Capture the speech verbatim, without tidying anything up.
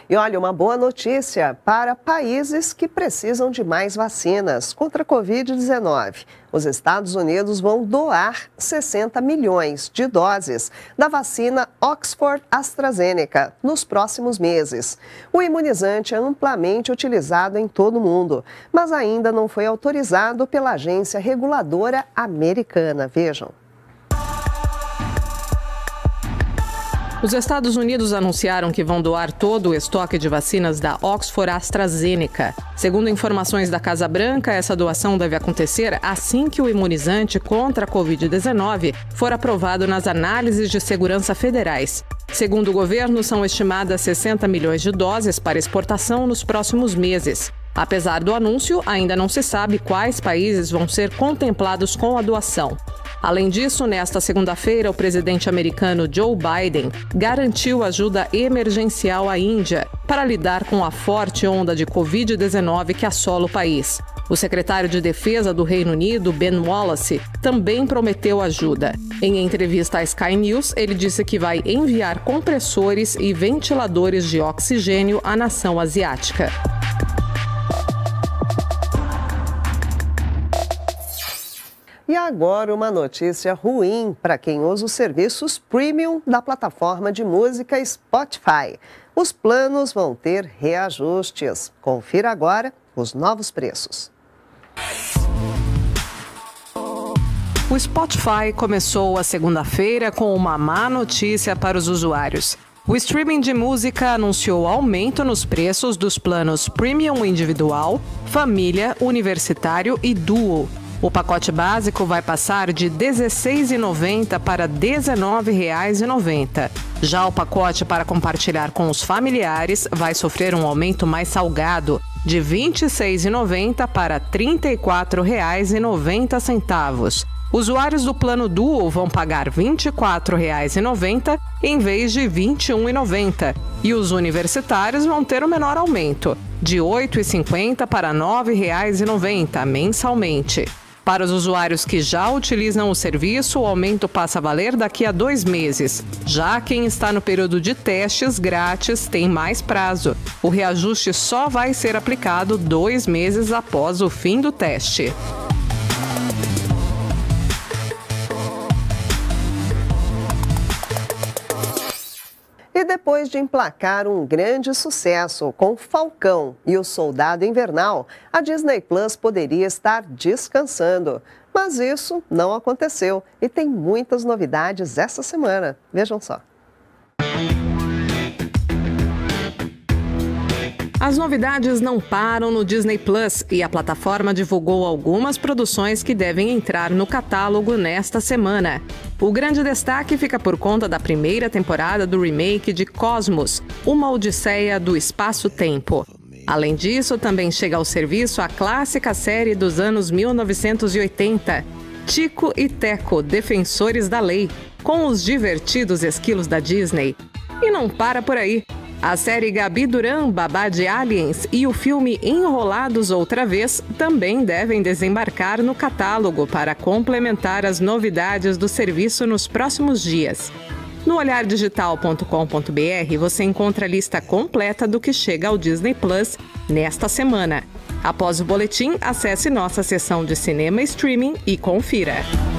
E olha, uma boa notícia para países que precisam de mais vacinas contra a covid dezenove. Os Estados Unidos vão doar sessenta milhões de doses da vacina Oxford AstraZeneca nos próximos meses. O imunizante é amplamente utilizado em todo o mundo, mas ainda não foi autorizado pela agência reguladora americana. Vejam. Os Estados Unidos anunciaram que vão doar todo o estoque de vacinas da Oxford AstraZeneca. Segundo informações da Casa Branca, essa doação deve acontecer assim que o imunizante contra a covid dezenove for aprovado nas análises de segurança federais. Segundo o governo, são estimadas sessenta milhões de doses para exportação nos próximos meses. Apesar do anúncio, ainda não se sabe quais países vão ser contemplados com a doação. Além disso, nesta segunda-feira, o presidente americano Joe Biden garantiu ajuda emergencial à Índia para lidar com a forte onda de covid dezenove que assola o país. O secretário de Defesa do Reino Unido, Ben Wallace, também prometeu ajuda. Em entrevista à Sky News, ele disse que vai enviar compressores e ventiladores de oxigênio à nação asiática. E agora uma notícia ruim para quem usa os serviços premium da plataforma de música Spotify. Os planos vão ter reajustes. Confira agora os novos preços. O Spotify começou a segunda-feira com uma má notícia para os usuários. O streaming de música anunciou aumento nos preços dos planos Premium Individual, Família, Universitário e Duo. O pacote básico vai passar de dezesseis reais e noventa centavos para dezenove reais e noventa centavos. Já o pacote para compartilhar com os familiares vai sofrer um aumento mais salgado, de vinte e seis reais e noventa centavos para trinta e quatro reais e noventa centavos. Usuários do plano Duo vão pagar vinte e quatro reais e noventa centavos em vez de vinte e um reais e noventa centavos. E os universitários vão ter o menor aumento, de oito reais e cinquenta centavos para nove reais e noventa centavos mensalmente. Para os usuários que já utilizam o serviço, o aumento passa a valer daqui a dois meses. Já quem está no período de testes grátis tem mais prazo. O reajuste só vai ser aplicado dois meses após o fim do teste. E depois de emplacar um grande sucesso com Falcão e o Soldado Invernal, a Disney Plus poderia estar descansando. Mas isso não aconteceu e tem muitas novidades essa semana. Vejam só. As novidades não param no Disney Plus e a plataforma divulgou algumas produções que devem entrar no catálogo nesta semana. O grande destaque fica por conta da primeira temporada do remake de Cosmos, Uma Odisseia do Espaço-Tempo. Além disso, também chega ao serviço a clássica série dos anos mil novecentos e oitenta, Tico e Teco, Defensores da Lei, com os divertidos esquilos da Disney. E não para por aí. A série Gabi Duran, Babá de Aliens e o filme Enrolados Outra Vez também devem desembarcar no catálogo para complementar as novidades do serviço nos próximos dias. No olhar digital ponto com ponto b r você encontra a lista completa do que chega ao Disney Plus nesta semana. Após o boletim, acesse nossa seção de cinema e streaming e confira.